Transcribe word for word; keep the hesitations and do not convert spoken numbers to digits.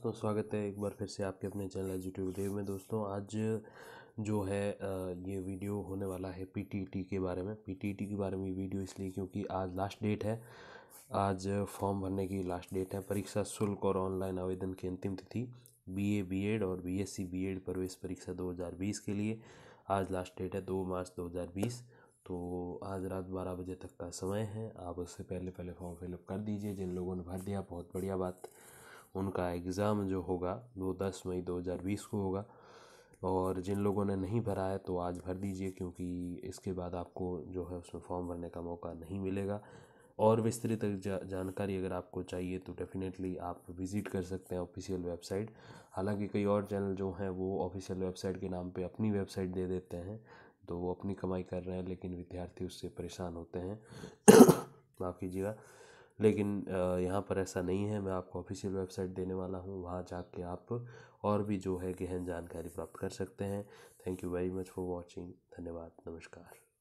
दोस्तों, स्वागत है एक बार फिर से आपके अपने चैनल एजुट्यूब देव में। दोस्तों आज जो है ये वीडियो होने वाला है पीटीईटी के बारे में। पीटीईटी के बारे में वीडियो इसलिए क्योंकि आज लास्ट डेट है। आज फॉर्म भरने की लास्ट डेट है। परीक्षा शुल्क और ऑनलाइन आवेदन की अंतिम तिथि बीए बीएड और बीएससी बीएड प्रवेश परीक्षा दो हज़ार बीस के लिए आज लास्ट डेट है दो मार्च दो हज़ार बीस। तो आज रात बारह बजे तक का समय है। आप उससे पहले पहले फॉर्म फिलअप कर दीजिए। जिन लोगों ने भर दिया बहुत बढ़िया बात, उनका एग्ज़ाम जो होगा वो दस मई दो हज़ार बीस को होगा। और जिन लोगों ने नहीं भरा है तो आज भर दीजिए, क्योंकि इसके बाद आपको जो है उसमें फॉर्म भरने का मौका नहीं मिलेगा। और विस्तृत जा, जानकारी अगर आपको चाहिए तो डेफिनेटली आप विज़िट कर सकते हैं ऑफिशियल वेबसाइट। हालांकि कई और चैनल जो हैं वो ऑफिशियल वेबसाइट के नाम पे अपनी वेबसाइट दे देते हैं, तो वो अपनी कमाई कर रहे हैं, लेकिन विद्यार्थी उससे परेशान होते हैं। माफ़ कीजिएगा, लेकिन यहाँ पर ऐसा नहीं है। मैं आपको ऑफिशियल वेबसाइट देने वाला हूँ, वहाँ जाके आप और भी जो है गहन जानकारी प्राप्त कर सकते हैं। Thank you very much for watching. धन्यवाद, नमस्कार।